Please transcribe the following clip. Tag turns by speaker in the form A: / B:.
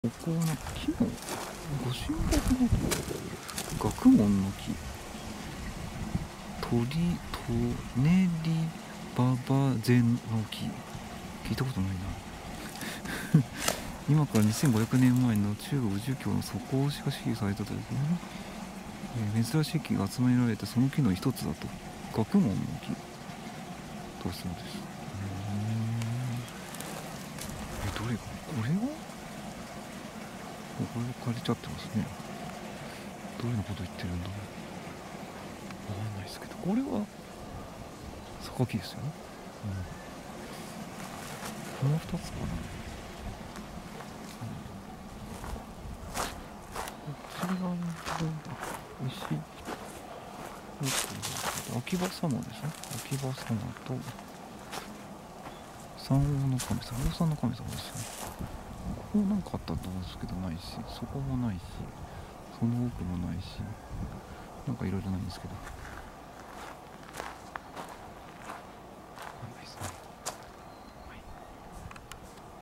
A: ここはなんか木のご神木の学問の木、トネリババゼの木、聞いたことないな今から2500年前の中国儒教の素行師が支持されたとですね、珍しい木が集められてその木の一つだと、学問の木だそうです。どれがこれはこれ借りちゃってますね。どれのこと言ってるんだろう、わかんないですけど、これは榊ですよね、この2つかな。こちらの石、秋葉様ですね。秋葉様と三王の神様、王さんの神様ですよね。ここなんかあったと思うんですけどないし、そこもないし、その奥もないし、なんかいろいろないんですけど。